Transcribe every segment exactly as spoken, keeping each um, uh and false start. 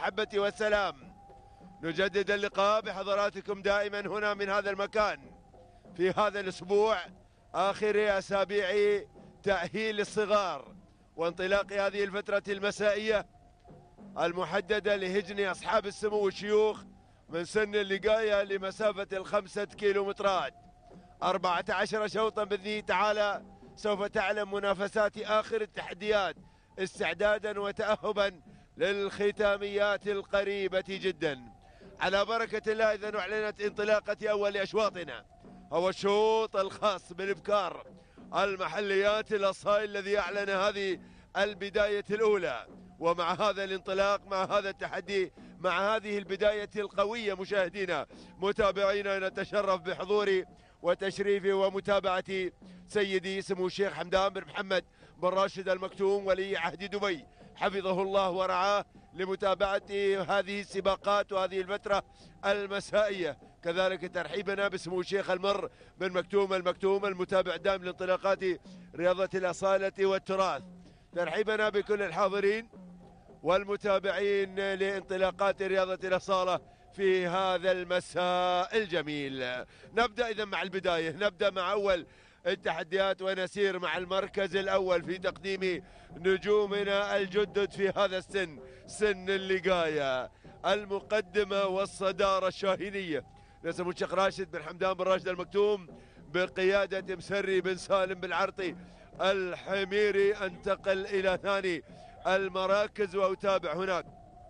المحبة والسلام. نجدد اللقاء بحضراتكم دائما هنا من هذا المكان في هذا الأسبوع، آخر أسابيع تأهيل الصغار وانطلاق هذه الفترة المسائية المحددة لهجن أصحاب السمو والشيوخ من سن اللقاية لمسافة الخمسة كيلومترات. أربعة عشر شوطا بإذن الله تعالى سوف تعلم منافسات آخر التحديات استعدادا وتأهبا للختاميات القريبة جدا. على بركة الله إذا أعلنت انطلاقة أول أشواطنا، هو الشوط الخاص بالإبكار المحليات الأصايل الذي أعلن هذه البداية الأولى. ومع هذا الانطلاق، مع هذا التحدي، مع هذه البداية القوية، مشاهدينا متابعينا، نتشرف بحضور وتشريف ومتابعة سيدي سمو الشيخ حمدان بن محمد بن راشد المكتوم ولي عهد دبي حفظه الله ورعاه لمتابعة هذه السباقات وهذه الفترة المسائية. كذلك ترحيبنا بسمو الشيخ المر بن مكتوم المكتوم المتابع دائم لانطلاقات رياضة الأصالة والتراث. ترحيبنا بكل الحاضرين والمتابعين لانطلاقات رياضة الأصالة في هذا المساء الجميل. نبدأ إذا مع البداية، نبدأ مع أول التحديات ونسير مع المركز الأول في تقديم نجومنا الجدد في هذا السن، سن اللقاية. المقدمة والصدارة الشاهينية لسمو الشيخ راشد بن حمدان بن راشد المكتوم بقيادة مسري بن سالم بن العرطي الحميري. انتقل إلى ثاني المراكز وأتابع هناك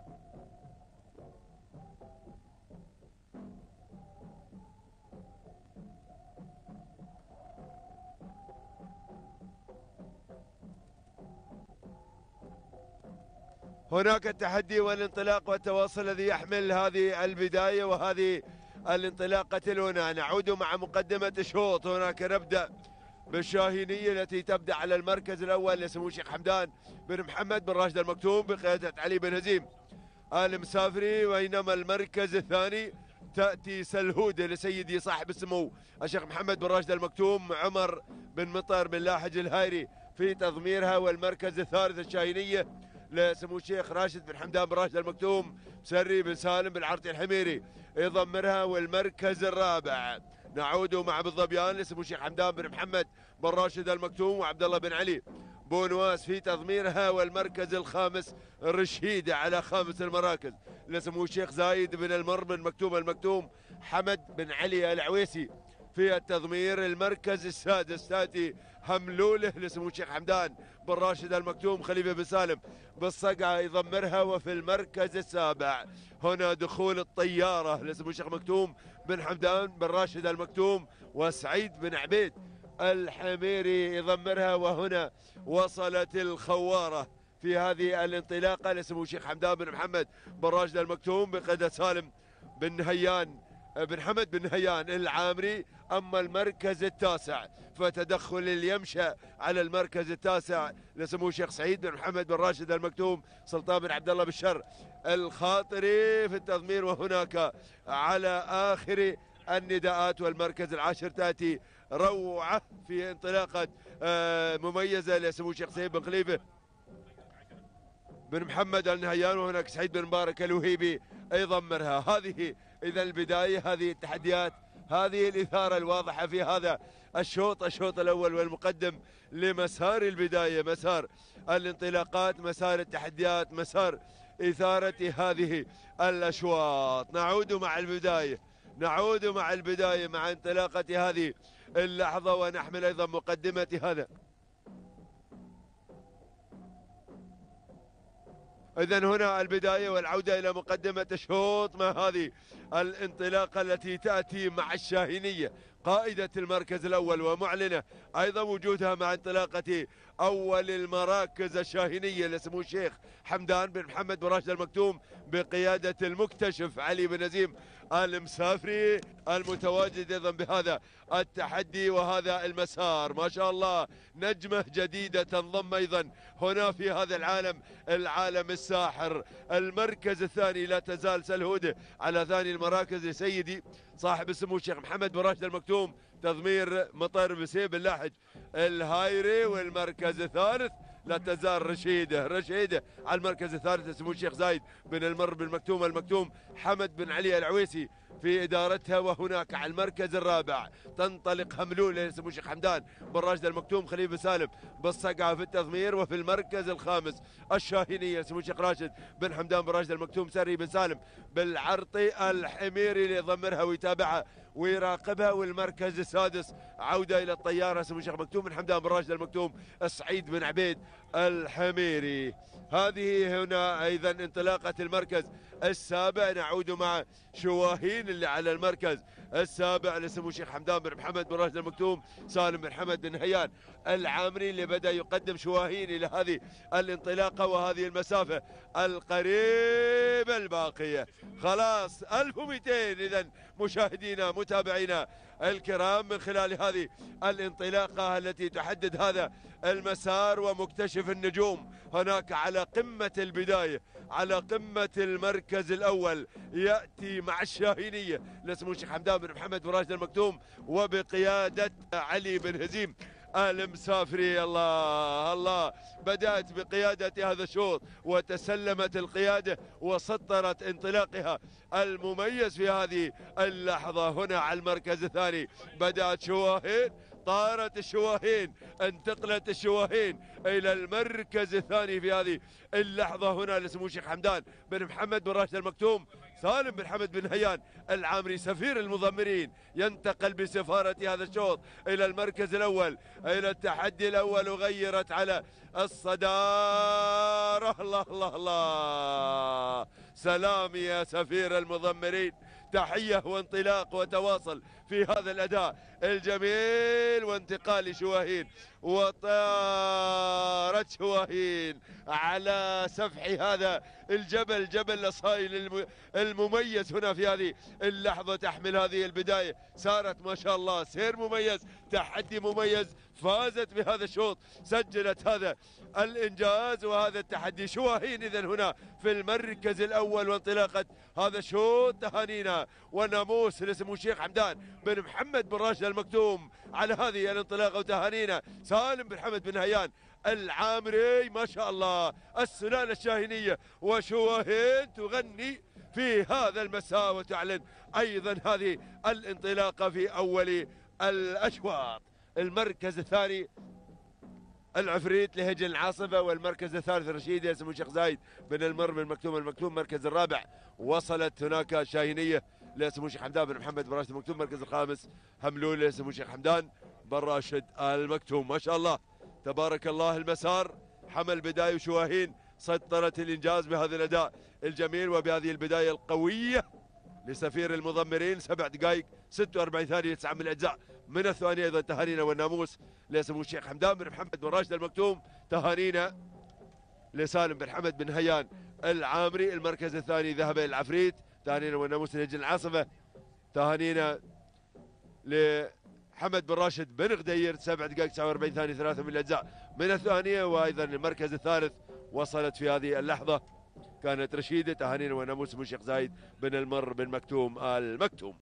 هناك التحدي والانطلاق والتواصل الذي يحمل هذه البداية وهذه الانطلاقة الأولى. نعود مع مقدمة الشوط. هناك نبدأ بالشاهينية التي تبدأ على المركز الأول لسمو الشيخ حمدان بن محمد بن راشد المكتوم بقيادة علي بن هزيم آل مسافري، بينما المركز الثاني تأتي سلهودة لسيدي صاحب السمو الشيخ محمد بن راشد المكتوم عمر بن مطر بن لاحج الهايري في تضميرها. والمركز الثالث الشاهينية لسمو الشيخ راشد بن حمدان بن راشد المكتوم مسري بن سالم بن العرطي الحميري يضمرها. والمركز الرابع نعود مع بالظبيان لسمو الشيخ حمدان بن محمد بن راشد المكتوم وعبد الله بن علي بونواس في تضميرها. والمركز الخامس رشيدة على خامس المراكز لسمو الشيخ زايد بن المر بن مكتوم المكتوم حمد بن علي العويسي في التضمير. المركز السادس تاتي هملوله لسمو الشيخ حمدان بن راشد المكتوم خليفه بن سالم بالصقعه يضمرها. وفي المركز السابع هنا دخول الطياره لسمو الشيخ مكتوم بن حمدان بن راشد المكتوم وسعيد بن عبيد الحميري يضمرها. وهنا وصلت الخواره في هذه الانطلاقه لسمو الشيخ حمدان بن محمد بن راشد المكتوم بقياده سالم بن هيان بن حمد بن هيان العامري. أما المركز التاسع فتدخل اليمشى على المركز التاسع لسمو الشيخ سعيد بن محمد بن راشد المكتوم سلطان بن عبد الله بالشر الخاطري في التضمير. وهناك على آخر النداءات. والمركز العاشر تأتي روعة في انطلاقة مميزة لسمو الشيخ سعيد بن خليفة بن محمد النهيان. وهناك سعيد بن مبارك الوهيبي يضمرها. هذه إذا البداية، هذه التحديات، هذه الإثارة الواضحة في هذا الشوط الشوط الأول والمقدم لمسار البداية، مسار الانطلاقات، مسار التحديات، مسار إثارة هذه الأشواط. نعود مع البداية، نعود مع البداية مع انطلاقة هذه اللحظة ونحمل أيضا مقدمة هذا. إذن هنا البداية والعودة إلى مقدمة الشوط مع هذه الانطلاقة التي تأتي مع الشاهينية قائدة المركز الأول ومعلنة أيضا وجودها مع انطلاقة أول المراكز الشاهينية لسمو الشيخ حمدان بن محمد بن راشد المكتوم بقيادة المكتشف علي بن نزيم المسافري المتواجد أيضا بهذا التحدي وهذا المسار. ما شاء الله نجمة جديدة تنضم أيضا هنا في هذا العالم، العالم الساحر. المركز الثاني لا تزال سلهودة على ثاني المراكز لسيدي صاحب السمو الشيخ محمد بن راشد المكتوم تضمير مطر بسيب اللاحج الهايري. والمركز الثالث لا تزال رشيده رشيده على المركز الثالث سمو الشيخ زايد بن المر بن مكتوم المكتوم حمد بن علي العويسي في ادارتها. وهناك على المركز الرابع تنطلق هملوله سمو الشيخ حمدان بن راشد المكتوم خليل بن سالم بالصقعه في التضمير. وفي المركز الخامس الشاهينيه سمو الشيخ راشد بن حمدان بن راشد المكتوم سري بن سالم بالعرطي الحميري اللي يضمرها ويتابعها ويراقبها. والمركز السادس عوده الى الطياره سمو الشيخ مكتوم بن حمدان بن راشد المكتوم سعيد بن عبيد الحميري. هذه هنا ايضا انطلاقه المركز السابع. نعود مع شواهين اللي على المركز السابع لسمو الشيخ حمدان بن محمد بن راشد المكتوم سالم بن حمد بن هيان العامري اللي بدا يقدم شواهين الى هذه الانطلاقه وهذه المسافه القريبه الباقيه. خلاص ألف ومئتين اذا مشاهدينا متابعينا الكرام من خلال هذه الانطلاقه التي تحدد هذا المسار ومكتشف النجوم هناك على قمه البدايه على قمه المركز الاول ياتي مع الشاهينيه لسمو الشيخ حمدان بن محمد بن راشد المكتوم وبقياده علي بن هزيم المسافري. الله الله بدأت بقيادة هذا الشوط وتسلمت القيادة وسطرت انطلاقها المميز في هذه اللحظة. هنا على المركز الثاني بدأت شواهين طارت الشواهين انتقلت الشواهين إلى المركز الثاني في هذه اللحظة. هنا لسمو الشيخ حمدان بن محمد بن راشد المكتوم سالم بن حمد بن هيان العامري سفير المضمرين ينتقل بسفارة هذا الشوط إلى المركز الأول إلى التحدي الأول وغيرت على الصدارة. الله الله الله سلام يا سفير المضمرين تحية وانطلاق وتواصل في هذا الأداء الجميل وانتقال شواهين وطارت شواهين على سفح هذا الجبل جبل الأصايل المميز هنا في هذه اللحظة. تحمل هذه البداية صارت ما شاء الله سير مميز تحدي مميز فازت بهذا الشوط سجلت هذا الإنجاز وهذا التحدي. شواهين إذن هنا في المركز الأول وانطلاقة هذا الشوط. تهانينا وناموس لسمو الشيخ حمدان بن محمد بن راشد المكتوم على هذه الانطلاقة وتهانينا سالم بن حمد بن هيان العامري ما شاء الله السلالة الشاهينية وشواهين تغني في هذا المساء وتعلن أيضا هذه الانطلاقة في أول الأشواط. المركز الثاني العفريت لهجن العاصفة والمركز الثالث رشيد يسمو الشيخ زايد بن المر بن مكتوم المكتوم. المركز الرابع وصلت هناك شاهينية لسمو الشيخ حمدان بن محمد بن راشد المكتوم. المركز الخامس هملول لسمو الشيخ حمدان بن راشد المكتوم. ما شاء الله تبارك الله المسار حمل بداية وشواهين سطرت الإنجاز بهذا الأداء الجميل وبهذه البداية القوية لسفير المضمرين. سبع دقائق ستة وأربعين ثانية تسعة من الأجزاء من الثانية. أيضا تهانينا والناموس لسمو الشيخ حمدان بن محمد بن راشد المكتوم. تهانينا لسالم بن حمد بن هيان العامري. المركز الثاني ذهب إلى العفريت. تهانينا والناموس لهجن العاصفة. تهانينا لحمد بن راشد بن غدير سبع دقائق تسعة وأربعين ثانية ثلاثة من الأجزاء من الثانية. وأيضا المركز الثالث وصلت في هذه اللحظة كانت رشيدة. تهانينا وناموس من الشيخ زايد بن المر بن مكتوم المكتوم.